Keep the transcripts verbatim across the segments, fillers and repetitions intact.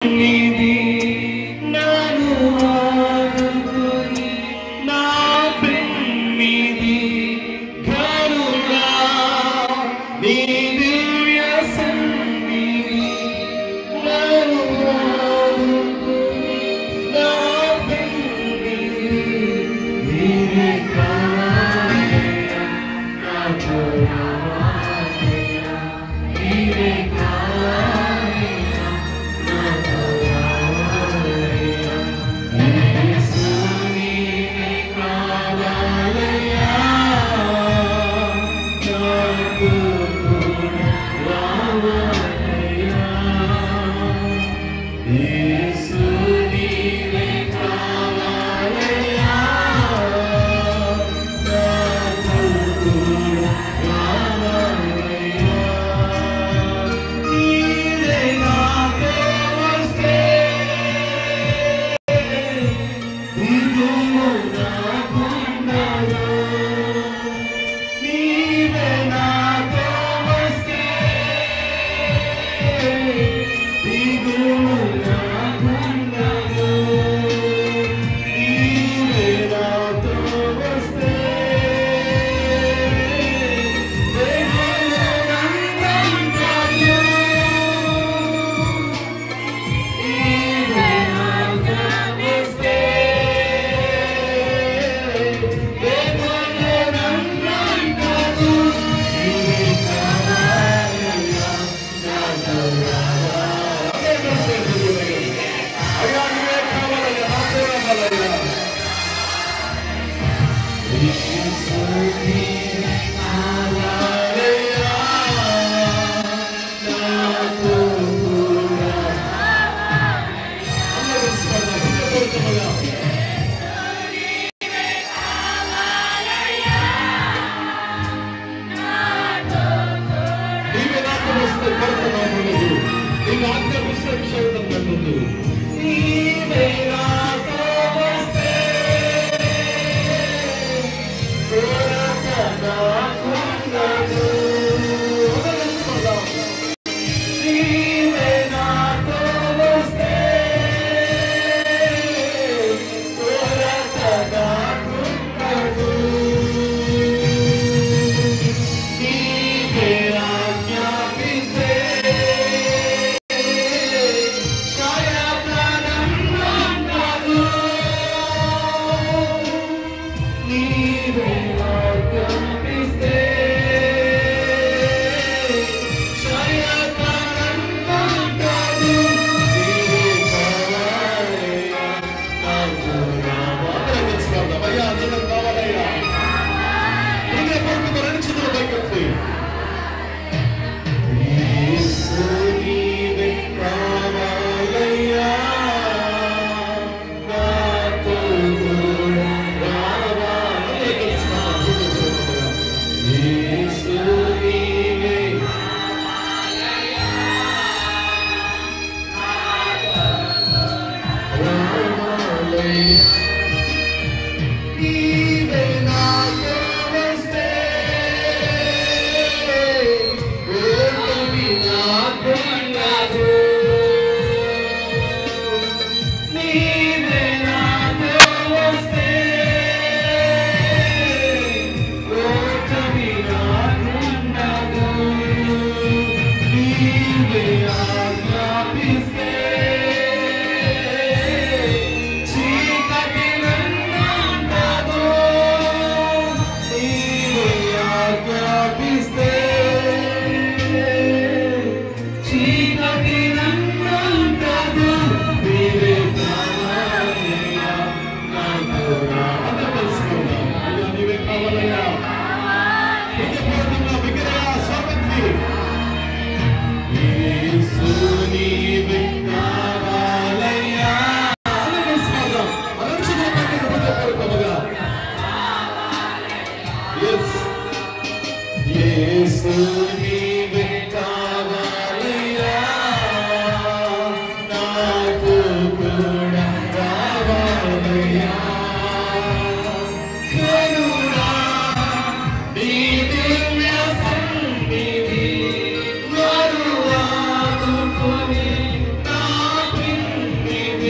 Shaya Pranam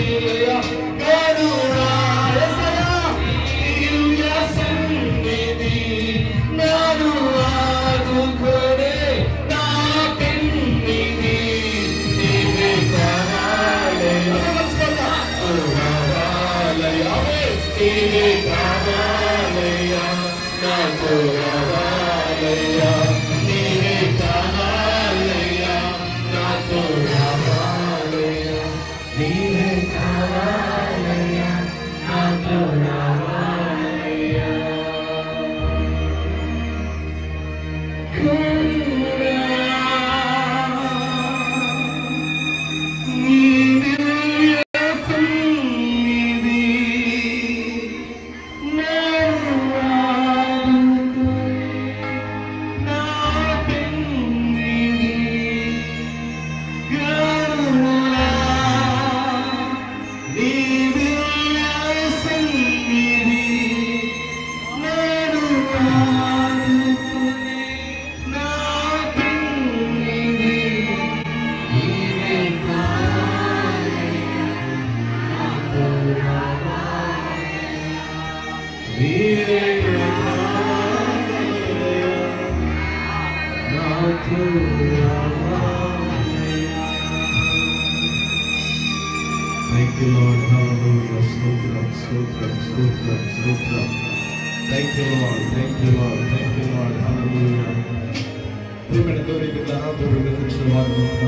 Thank you, Lord. Hallelujah. Stotram, stotram, stotram, stotram. Thank you, Lord. Thank you, Lord. Thank you, Lord. Hallelujah. ప్రియమైన దేవుని బిడ్డలారా, దేవుని రక్షించిన వారు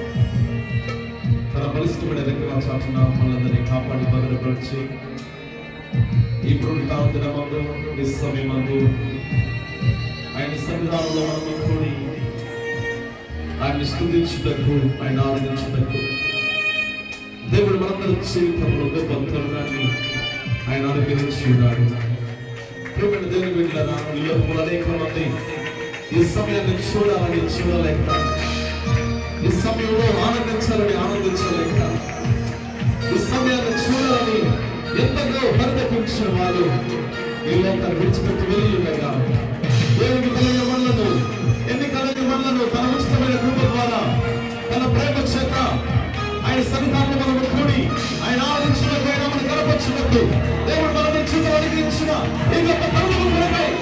తన బలిష్టమైన రెక్కల చాటున మనందరినీ కాపాడి భద్రపరిచి ఈ పురుడు దినమందు ఈ సమయమందు ఆయన సన్నిధానంలో మనం కూడి ఆయన్ని స్తుతించుటకు, ఆయన ఆరాధించుటకు దేవుడు మనందరి జీవితంలో గొప్ప తరుణాన్ని ఆయన అనుగ్రహించి ఉన్నాడు. ప్రియమైన దేవుని బిడ్డలారా, ఈ లోకంలో అనేక మంది ఈ సమయాన్ని చూడాలని చూడలేక, ఈ సమయంలో ఆనందించాలని ఆనందించలేక, ఈ సమయాన్ని చూడాలని ఎంతగా పరితపించిన వారు ఈ లోకాన్ని విడిచిపెట్టి వెళ్ళి ఉండగా దేవుని కలిగిన మనలను ఎన్ని కలిగిన మనలను తన ఉచితమైన కృప ద్వారా తన ప్రేమ చేత ఆయన సన్నిధానంలో మనము కూడి ఆయన ఆరాధించినట్టు, ఆయన మనం కనపరిచినట్టు దేవుడు మన జీవితం అనుగ్రహించిన ఈ గొప్ప తరుణము కొరకై